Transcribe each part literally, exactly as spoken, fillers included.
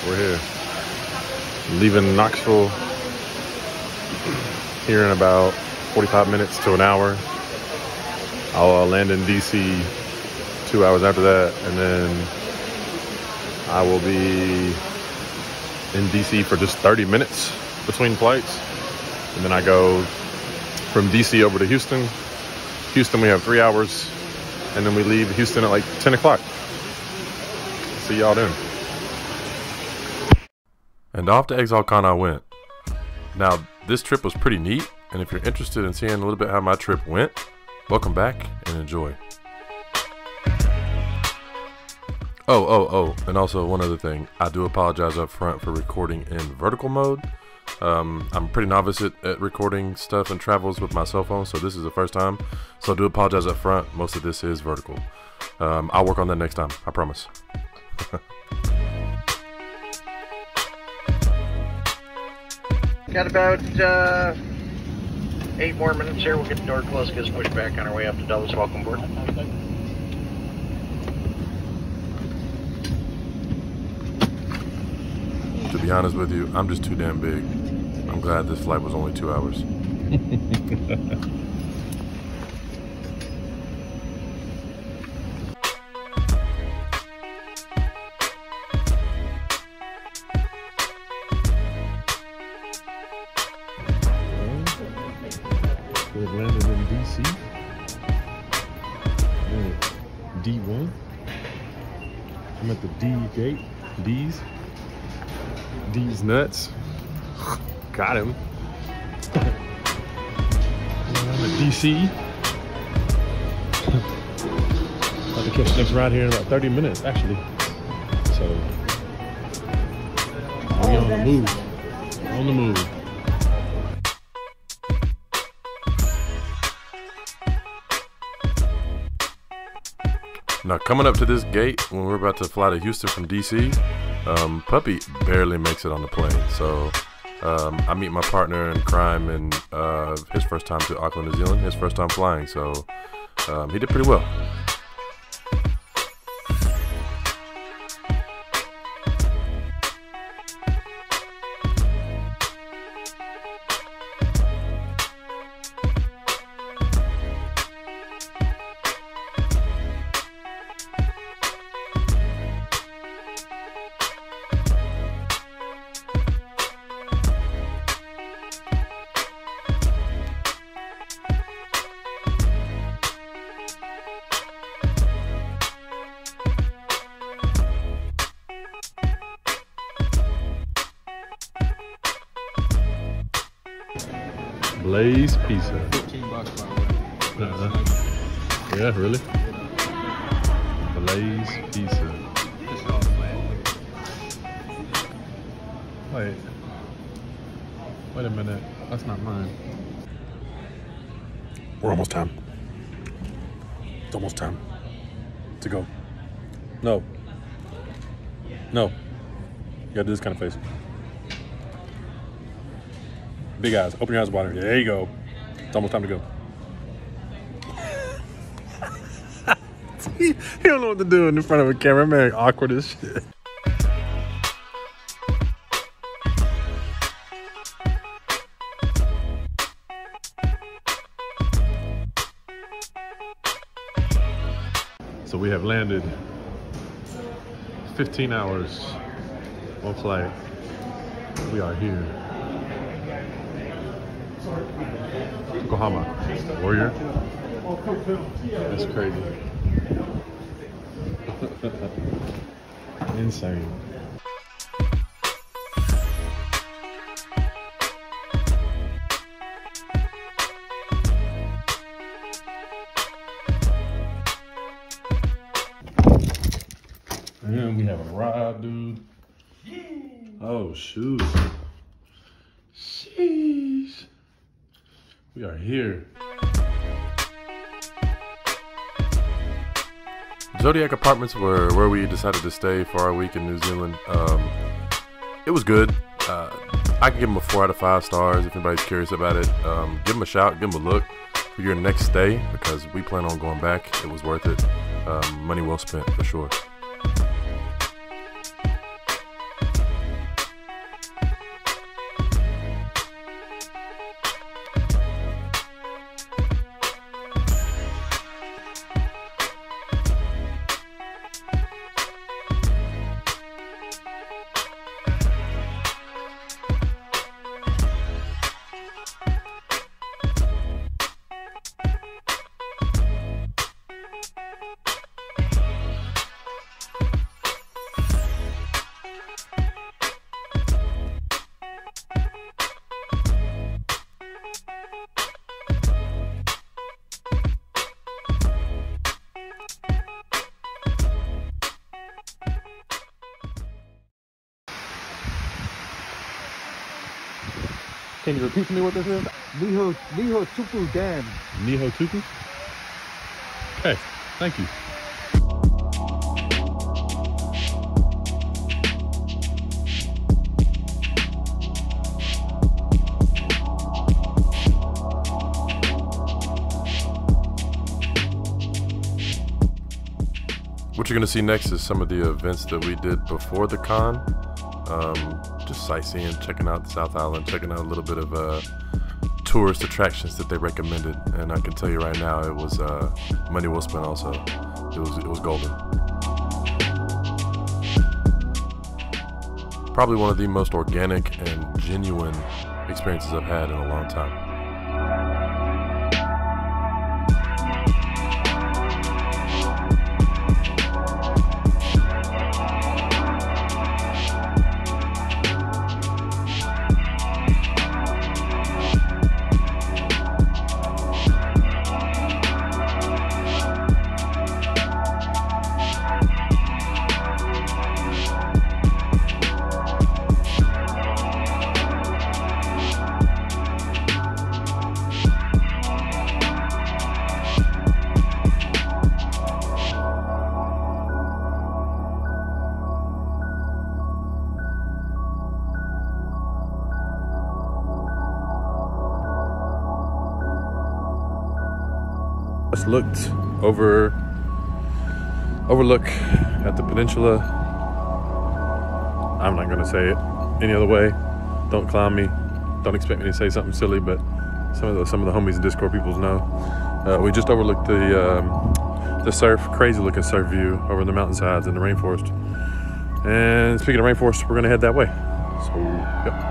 We're here. Leaving Knoxville here in about forty-five minutes to an hour. I'll uh, land in D C two hours after that, and then I will be in D C for just thirty minutes between flights. And then I go from D C over to Houston. Houston, we have three hours, and then we leave Houston at like ten o'clock. See y'all then. And off to Exilecon I went. Now, this trip was pretty neat, and if you're interested in seeing a little bit how my trip went, welcome back and enjoy. Oh, oh, oh, and also one other thing. I do apologize up front for recording in vertical mode. Um, I'm pretty novice at, at recording stuff and travels with my cell phone, so this is the first time. So I do apologize up front. Most of this is vertical. Um, I'll work on that next time, I promise. Got about uh, eight more minutes here. We'll get the door closed, get us pushed back on our way up to Dulles. Welcome aboard. To be honest with you, I'm just too damn big. I'm glad this flight was only two hours. We landed in D C. D one. I'm at the D gate. D's. D's nuts. Got him. I'm at D C. About to catch the next ride here in about thirty minutes, actually. So, we on the move. On the move. Now, coming up to this gate when we're about to fly to Houston from D C, um, Puppy barely makes it on the plane. So um, I meet my partner in crime and uh, his first time to Auckland, New Zealand, his first time flying. So um, he did pretty well. Blaze Pizza. fifteen bucks by the way. Uh-huh. Yeah, really? Blaze Pizza. It's all flat. Wait. Wait a minute. That's not mine. We're almost time. It's almost time to go. No. No. You gotta do this kind of face. Big eyes. Open your eyes wider. There you go. It's almost time to go. He don't know what to do in front of a camera. Man, awkward as shit. So we have landed fifteen hours on flight. We are here. Yokohama. Warrior. That's crazy. Insane. And we have a ride, dude. Oh, shoot. Sheesh. We are here. Zodiac Apartments were where we decided to stay for our week in New Zealand. Um, it was good. Uh, I can give them a four out of five stars if anybody's curious about it. Um, give them a shout, give them a look for your next stay because we plan on going back. It was worth it. Um, money well spent for sure. Can you repeat to me what this is? Niho Niho Tupu Dam. Niho Tupu? Okay, thank you. What you're going to see next is some of the events that we did before the con. Um, just sightseeing, checking out the South Island, checking out a little bit of uh, tourist attractions that they recommended. And I can tell you right now, it was uh, money well spent also. It was, it was golden. Probably one of the most organic and genuine experiences I've had in a long time. Just looked over, overlook at the peninsula. I'm not gonna say it any other way. Don't clown me. Don't expect me to say something silly, but some of the some of the homies in Discord peoples know. Uh, we just overlooked the um, the surf, crazy looking surf view over the mountainsides in the rainforest. And speaking of rainforest, we're gonna head that way. So, yep.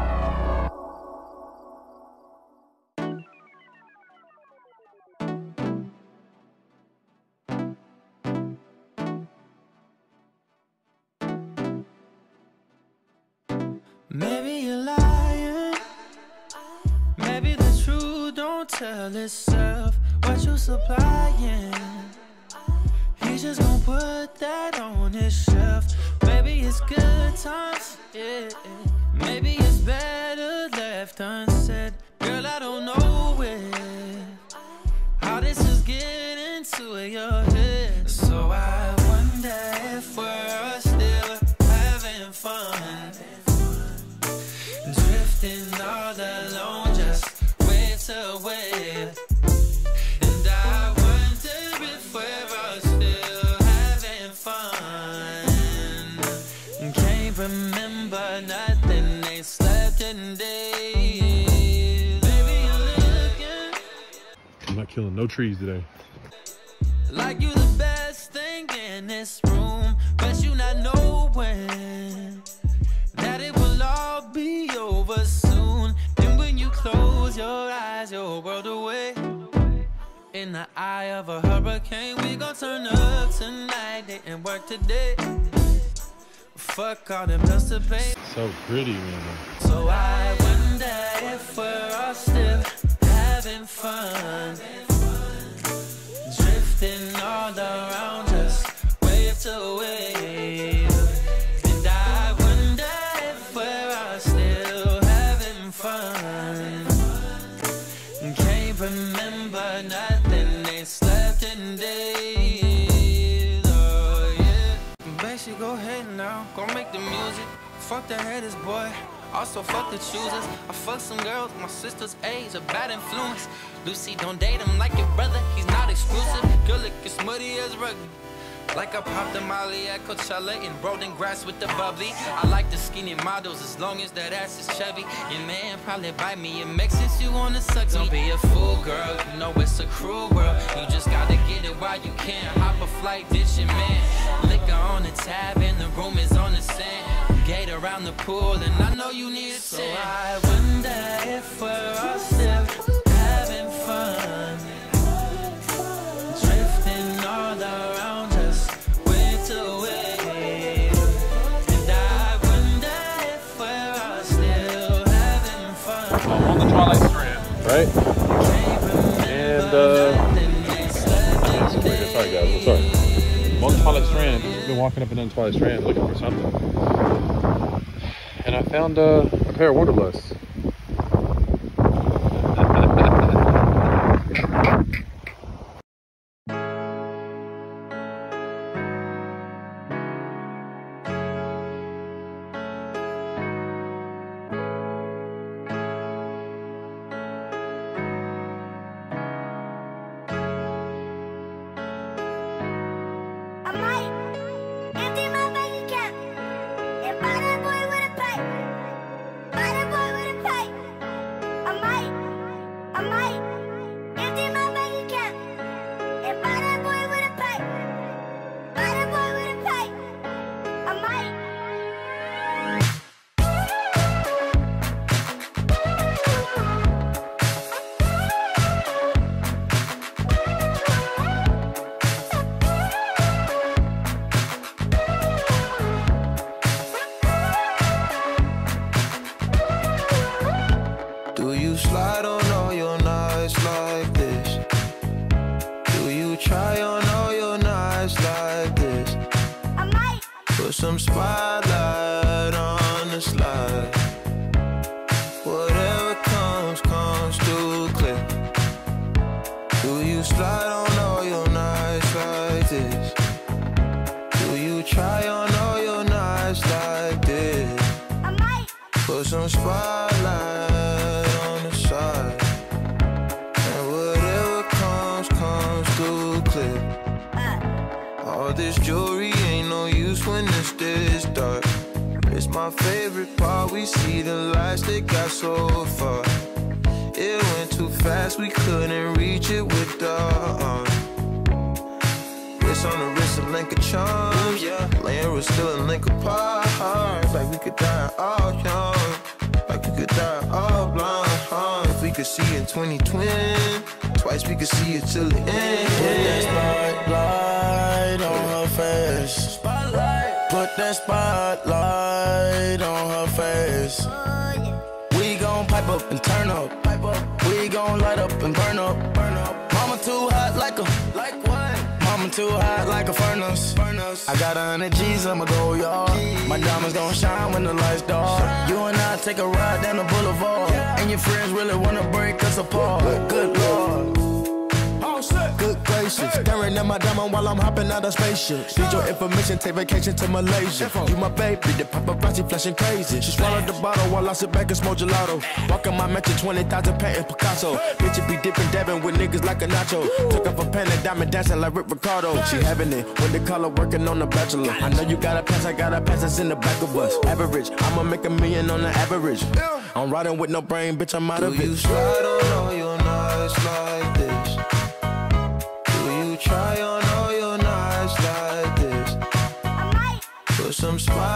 Maybe you're lying. Maybe the truth don't tell itself what you're supplying. He's just gonna put that on his shelf. Maybe it's good times, yeah. Maybe it's better left unsaid. Girl, I don't know where, how this is getting to your head. So I wonder if we're still having fun, drifting all alone, just way to way. And I wonder if we're all still having fun. Can't remember nothing, they slept in days. Baby, you're looking, I'm not killing no trees today. like you the best thing in this room, but you not knowing that it will all be over soon. And when you close your eyes, your world away. In the eye of a hurricane, we gon' turn up tonight. Didn't work today. Fuck all them bills to pay. So pretty, man. So I wonder if we're all still having fun, drifting all around us, wave to wave. And I wonder if we're all still having fun. Can't remember nothing, they slept in days. Oh yeah. Basically go ahead now, go make the music. Fuck the haters, boy. Also fuck the choosers. I fuck some girls my sister's age, a bad influence. Lucy, don't date him like your brother, he's not exclusive. Girl, look as smutty as rugby. Like I popped the Molly at Coachella and Broden grass with the bubbly. I like the skinny models as long as that ass is chubby. Your man probably bite me, it makes sense you wanna suck me. Don't be a fool, girl, you know it's a cruel world. You just gotta get it while you can. Hop a flight, ditch your man. Liquor on the tab and the room is on the sand. Gate around the pool and I know you need a so tan. I wonder if we're all still having fun, drifting all around us, way to wave. And I wonder if we're all still having fun. I'm on the Twilight Strand, right? And uh, sorry guys, I'm sorry. I'm on the Twilight Strand. I've been walking up and down the Twilight Strand looking for something. And I found uh, a pair of wanderlusts. spotlight on the slide. Whatever comes, comes too clear. Do you slide on all your nights like this? Do you try on all your nights like this? I might put some spotlight on the side, and whatever comes, comes too clear. All this jewelry ain't no use when it's this dark. It's my favorite part, we see the lights that got so far. It went too fast, we couldn't reach it with the arm. Wrist on the wrist, a link of charms, yeah. Laying was still a link apart. Like we could die all young, like we could die all blind, huh? If we could see in twenty twenty, twice we could see it till the end. Put that spotlight on her face. Spotlight. Put that spotlight on her face. We gon' pipe up and turn up. Pipe up. We gon' light up and burn up. Burn up. Mama too hot like a like what? Mama too hot like a furnace. Furnace. I got a hundred G's, I'ma go yard. My diamonds gon' shine when the lights dark. You and I take a ride down the boulevard, and your friends really wanna break us apart. Good Lord. Good gracious, staring at my diamond while I'm hopping out of spaceship. Need your information, take vacation to Malaysia. You my baby, the paparazzi flashing crazy. She swallowed the bottle while I sit back and smoke gelato. Walking my mansion, twenty thousand patent Picasso. Bitch, it be dipping, dabbing with niggas like a nacho. Took up a pen and diamond dancing like Rick Ricardo. She having it when the color working on the Bachelor. I know you got a pass, I got a pass, that's in the back of us. Average, I'ma make a million on the average. I'm riding with no brain, bitch, I'm out of it. Do you slide on all your nights like this? Try on all your nights like this. I might put some spot